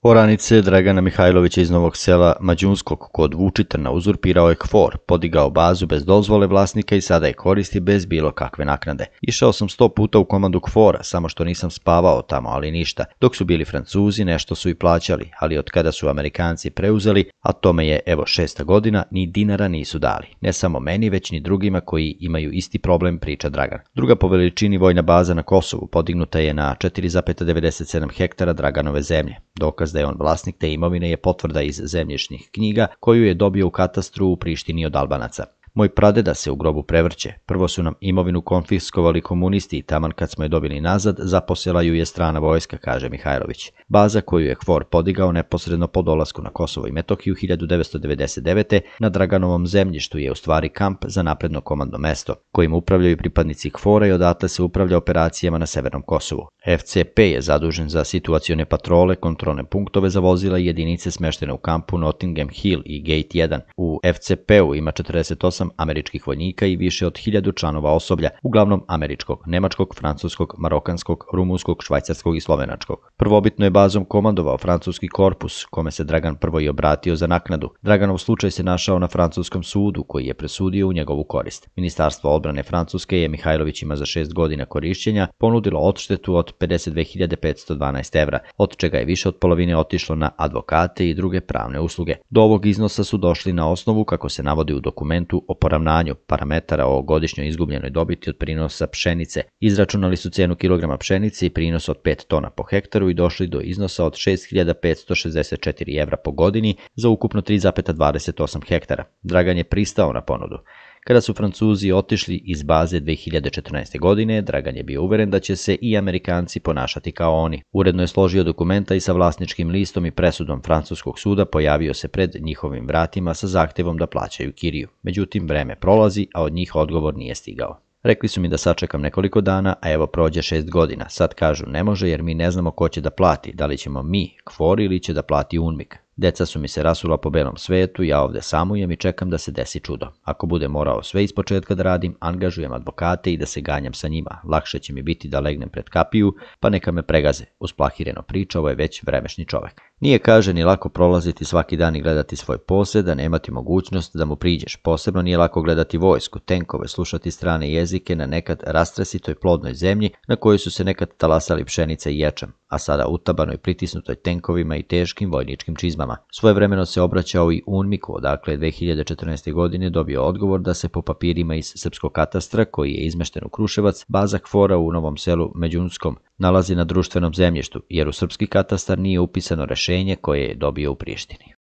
Oranice Dragana Mihajlovića iz Novog Sela Mađunskog kod Vučitrna uzurpirao je KFOR, podigao bazu bez dozvole vlasnika i sada je koristi bez bilo kakve naknade. Išao sam 100 puta u komandu KFOR-a, samo što nisam spavao tamo, ali ništa. Dok su bili Francuzi, nešto su i plaćali, ali od kada su Amerikanci preuzeli, a tome je evo 6. godina, ni dinara nisu dali. Ne samo meni, već ni drugima koji imaju isti problem, priča Dragan. Druga po veličini vojna baza na Kosovu podignuta je na 4,97 hektara Draganove zemlje. Dokaz da je on vlasnik te imovine je potvrda iz zemljišnih knjiga koju je dobio u katastru u Prištini od Albanaca. Moj pradeda se u grobu prevrće. Prvo su nam imovinu konfiskovali komunisti i taman kad smo je dobili nazad, zaposela ju je strana vojska, kaže Mihajlović. Baza koju je KFOR podigao neposredno po dolasku na Kosovo i Metohiju 1999. na Draganovom zemljištu je u stvari kamp za napredno komandno mesto, kojim upravljaju pripadnici KFOR-a i odatle se upravlja operacijama na Severnom Kosovu. FCP je zadužen za situacione patrole, kontrolne punktove za vozila i jedinice smeštene u kampu Nottingham Hill i Gate 1. U FCP-u ima 48 američkih vojnika i više od 1000 članova osoblja, uglavnom američkog, nemačkog, francuskog, marokanskog, rumunskog, švajcarskog i slovenačkog. Prvobitno je bazom komandovao francuski korpus, kome se Dragan prvo i obratio za naknadu. Draganov slučaj se našao na francuskom sudu, koji je presudio u njegovu korist. Ministarstvo odbrane Francuske je Mihajlovićima za 6 godina korišćenja ponudilo odštetu od 52.512 evra, od čega je više od polovine otišlo na advokate i druge pravne usluge. Do ovog iznosa su došli na osnovu, kako se navodi u dokumentu o poravnanju parametara o godišnjoj izgubljenoj dobiti od prinosa pšenice. Izračunali su cenu kilograma pšenice i prinos od 5 tona po hektaru i došli do iznosa od 6.564 evra po godini za ukupno 3,28 hektara. Dragan je pristao na ponudu. Kada su Francuzi otišli iz baze 2014. godine, Dragan je bio uveren da će se i Amerikanci ponašati kao oni. Uredno je složio dokumenta i sa vlasničkim listom i presudom francuskog suda pojavio se pred njihovim vratima sa zahtevom da plaćaju kiriju. Međutim, vreme prolazi, a od njih odgovor nije stigao. Rekli su mi da sačekam nekoliko dana, a evo prođe 6 godina. Sad kažu ne može jer mi ne znamo ko će da plati, da li ćemo mi, KFOR ili će da plati UNMIK. Deca su mi se rasula po belom svetu, ja ovde samujem i čekam da se desi čudo. Ako bude morao sve ispočetka da radim, angažujem advokate i da se ganjam sa njima. Lakše će mi biti da legnem pred kapiju, pa neka me pregaze. Usplahireno priča, ovo je već vremešni čovek. Nije, kaže, ni lako prolaziti svaki dan i gledati svoj posed, a nemati mogućnost da mu priđeš. Posebno nije lako gledati vojsku, tenkove, slušati strane jezike na nekad rastresitoj plodnoj zemlji na kojoj su se nekad talasali pšenica i ječam, a sada utabanoj pritisnutoj tenkovima i teškim vojničkim čizmama. Svojevremeno se obraćao i UNMIK-u, odakle 2014. godine dobio odgovor da se po papirima iz srpskog katastra, koji je izmešten u Kruševac, baza KFOR-a u Novom Selu Međunskom nalazi na društvenom zemljištu, jer u srpski katastar nije upisano rešenje koje je dobio u Prištini.